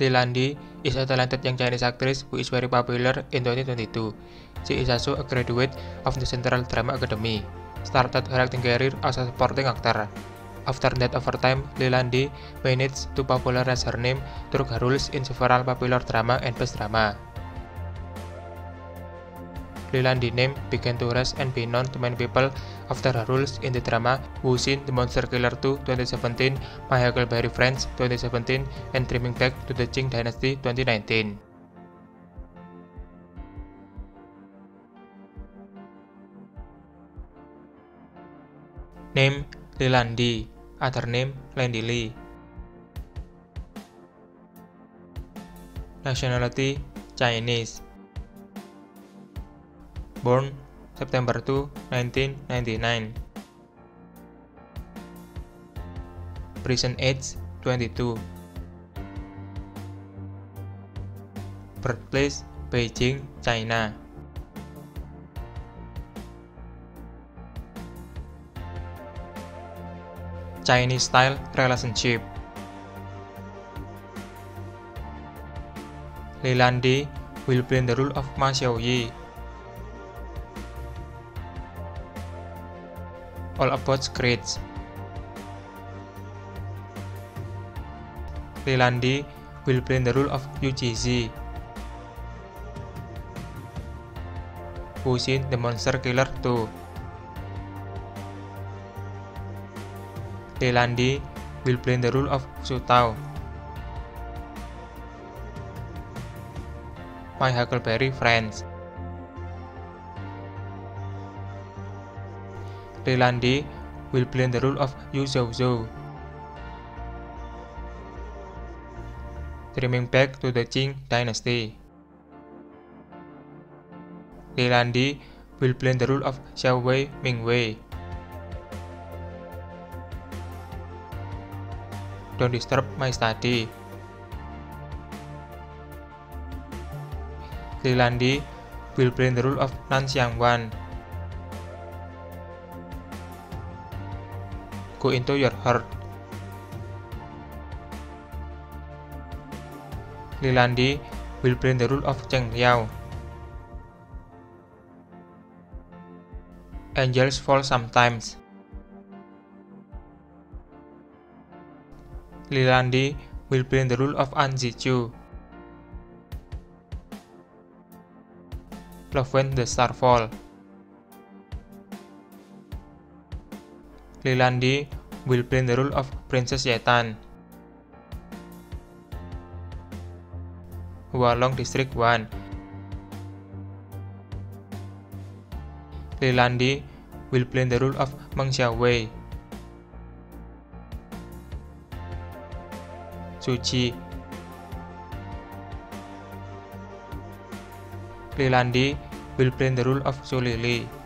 Lilandi is a talented young Chinese actress who is very popular in 2022. She is also a graduate of the Central Drama Academy. Started her acting career as a supporting actor. After that, over time, Lilandi managed to popularize her name through her roles in several popular drama and best drama. Lilandi's name began to rise and be known to many people after her roles in the drama Who Seen the Monster Killer 2 2017, My Huckleberry Friends 2017, and Dreaming Back to the Qing Dynasty 2019. Name Lilandi, other name Landy Lee. Nationality Chinese. Born September 2, 1999. Present age 22. Birthplace Beijing, China. Chinese style relationship. Lilandi will play the role of Ma Xiaoyi. All about grades. Lilandi will play the role of Yu Jizi. Who Seen the Monster Killer 2. Lilandi will play the role of Su Tao. My Huckleberry Friends. Lilandi will play the role of Yu Zhou. Dreaming Back to the Qing Dynasty. Lilandi will play the role of Xiao Wei Mingwei. Don't Disturb My Study. Lilandi will play the role of Nan Xiangwan. Go Into Your Heart. Lilandi will play the role of Cheng Liao. Angels Fall Sometimes. Lilandi will play the role of An Zichu. Love When the Star Fall. Lilandi will play the role of Princess Yetan. Hualong District 1. Lilandi will play the role of Meng Xiaowei. Suci. Lilandi will play the role of Su Lili.